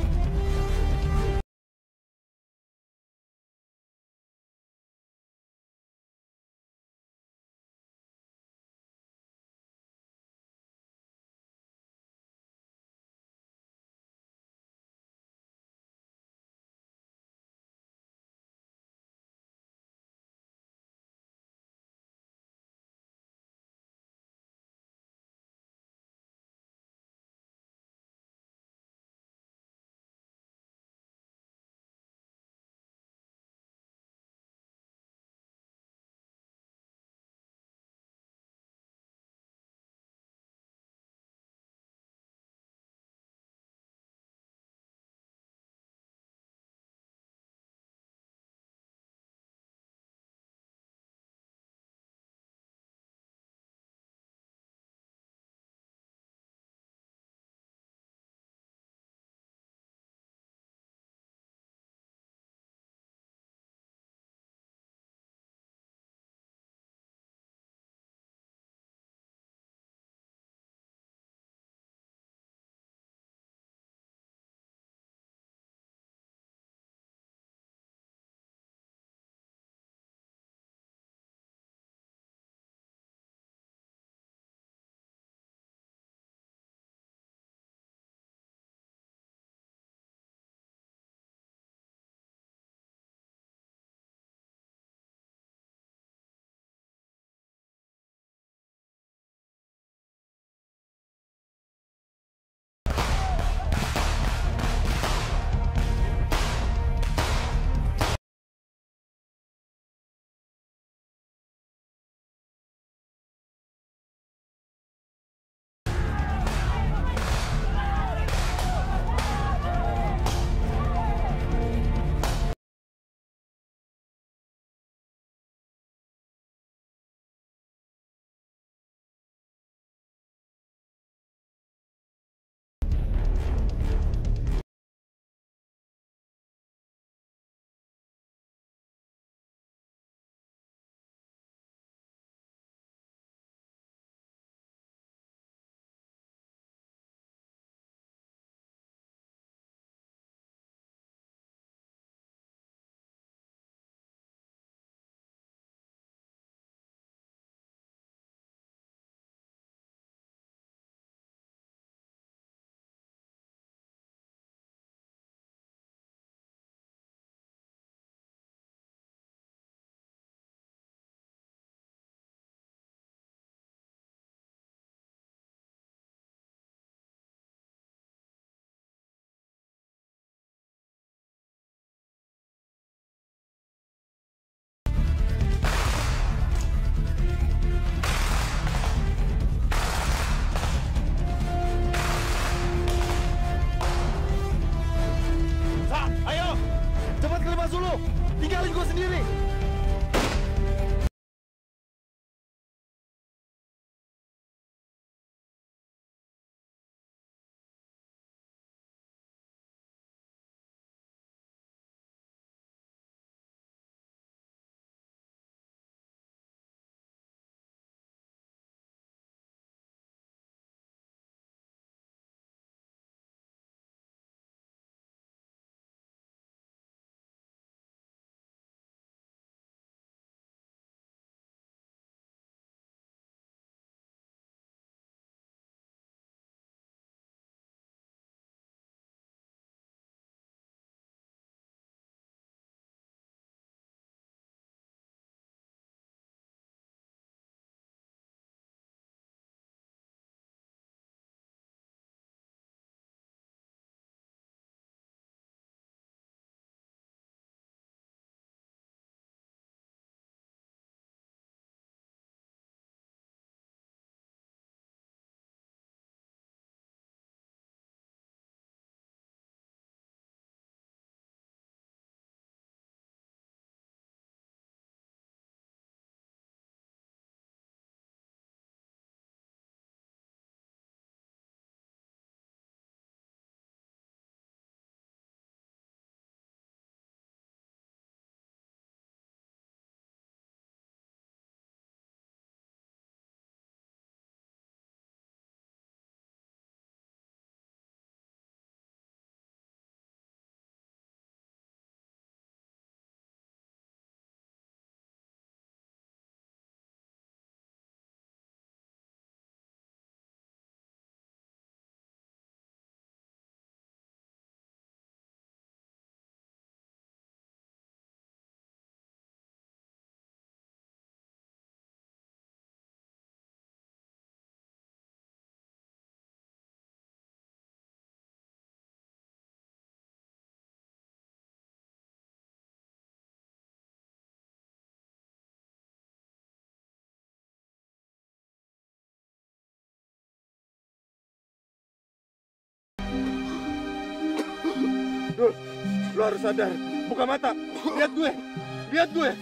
Dul, lu harus sadar. Buka mata. Lihat gue. Lihat gue.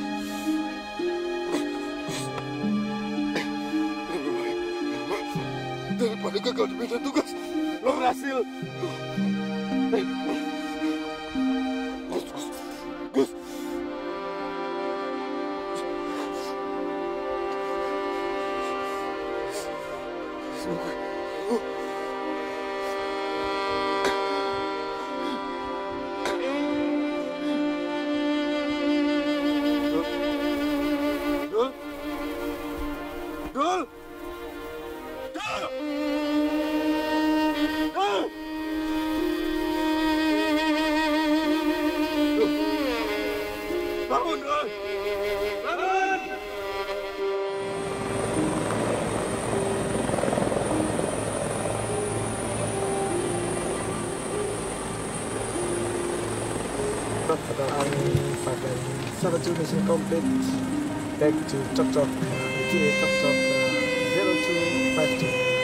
Daripada gagal di medan tugas, lo berhasil. Gus. Dul. Bangun, Dul. Bangun. Keadaan 572 mission complete. Back to Chok Chok, ETA Chok Chok 0252.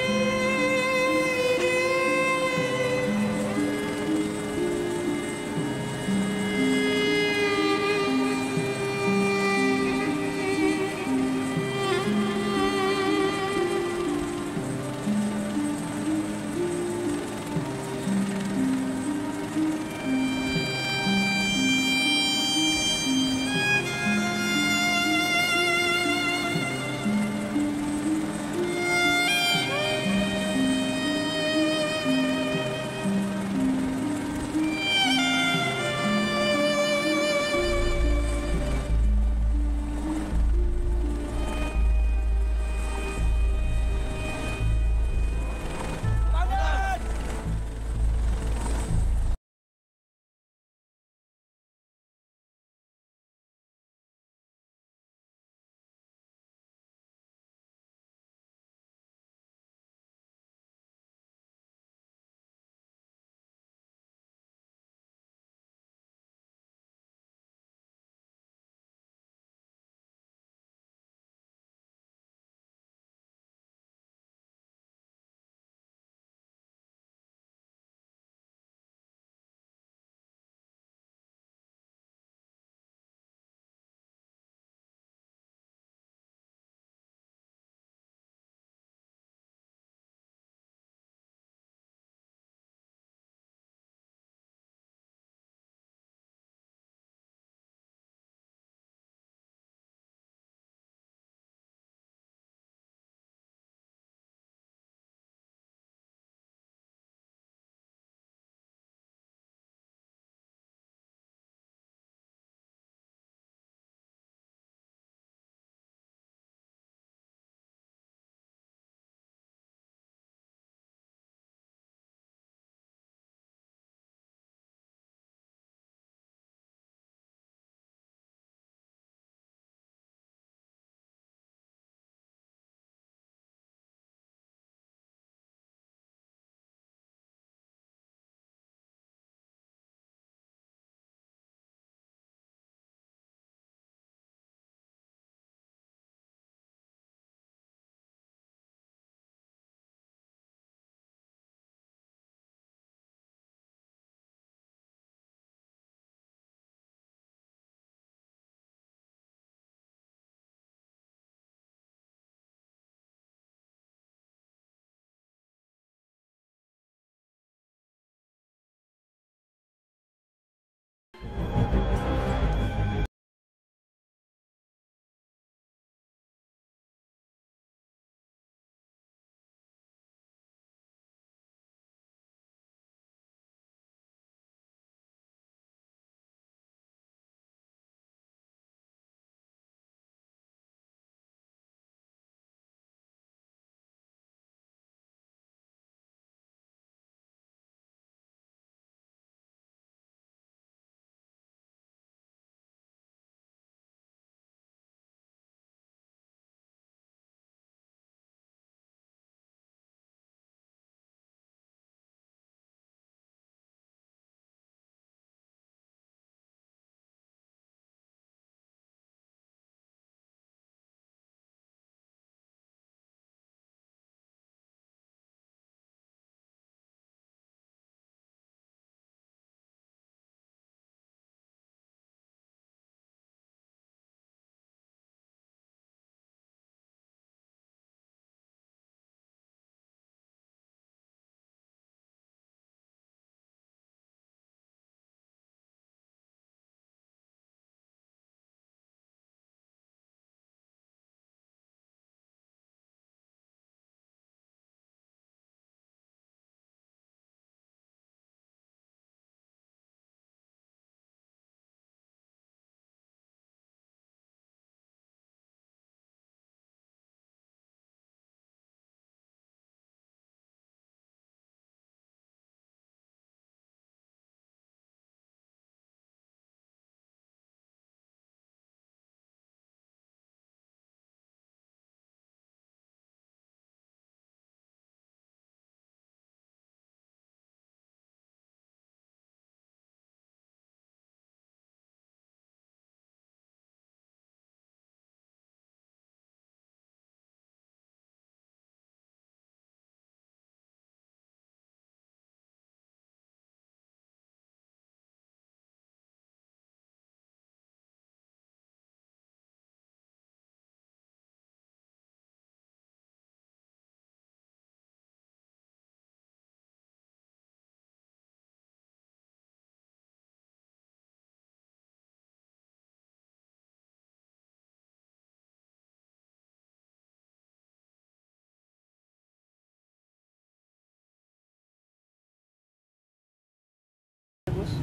Bagus.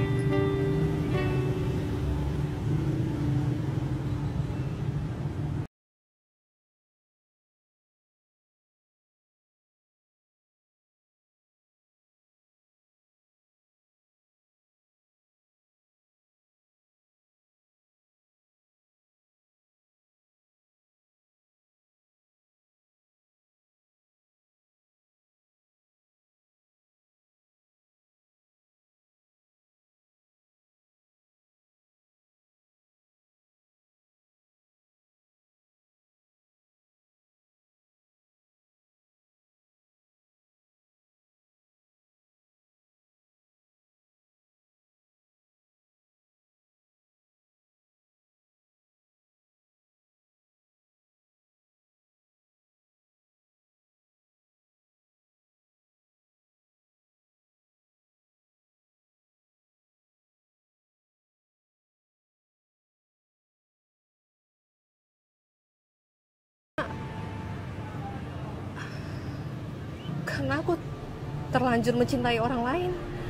Karena aku terlanjur mencintai orang lain.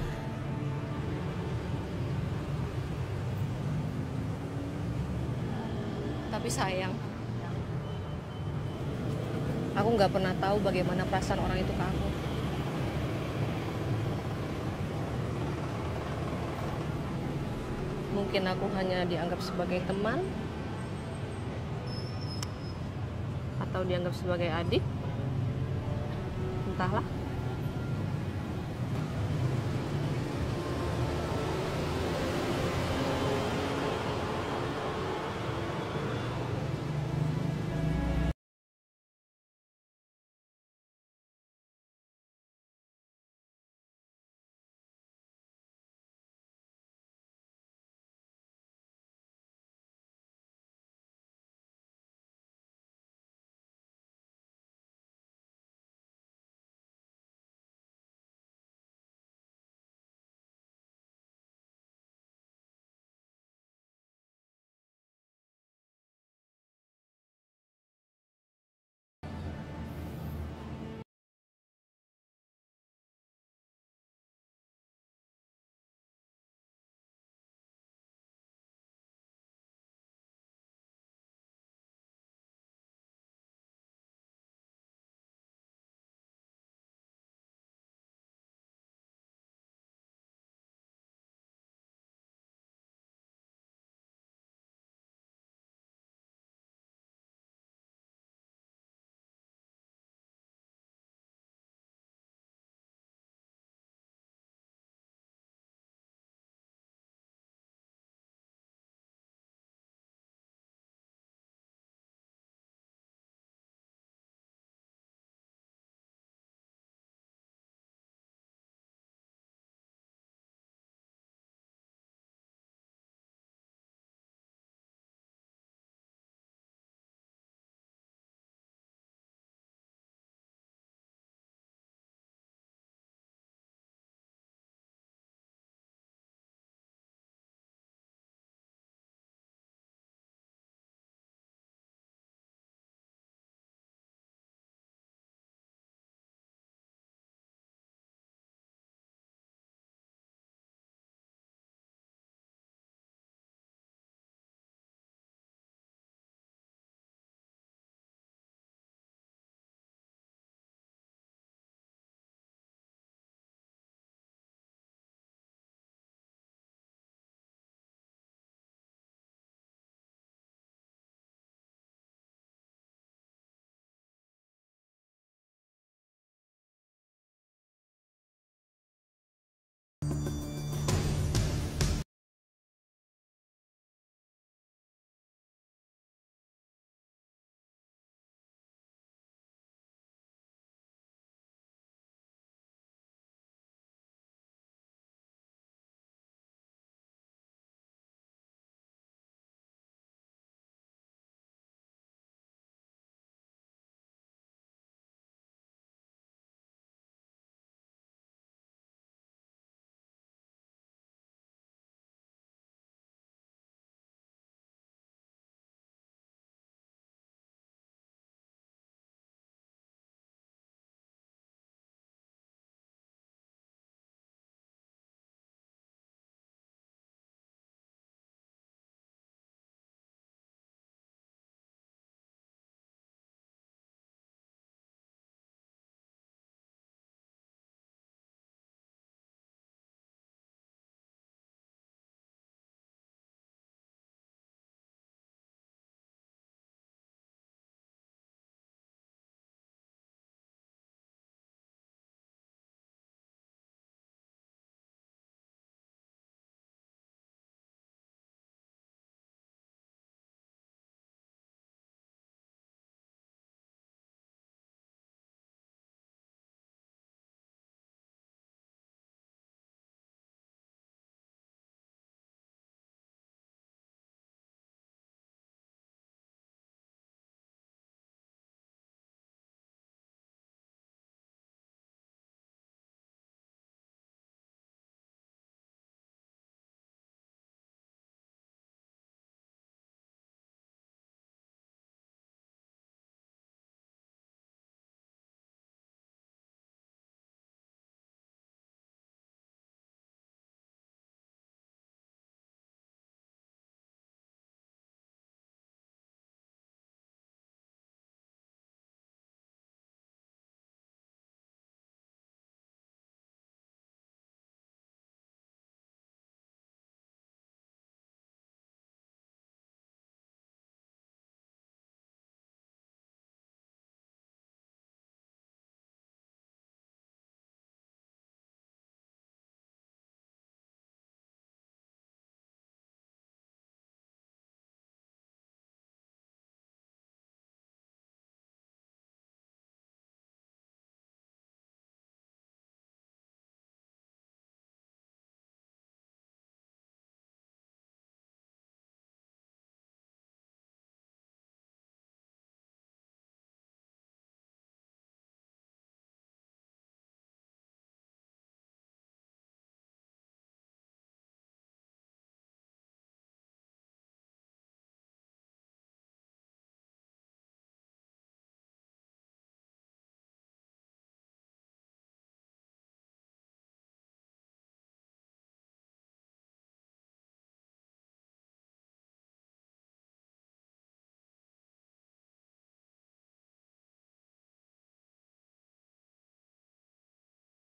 Tapi sayang, aku nggak pernah tahu bagaimana perasaan orang itu ke aku. Mungkin aku hanya dianggap sebagai teman, atau dianggap sebagai adik, entahlah.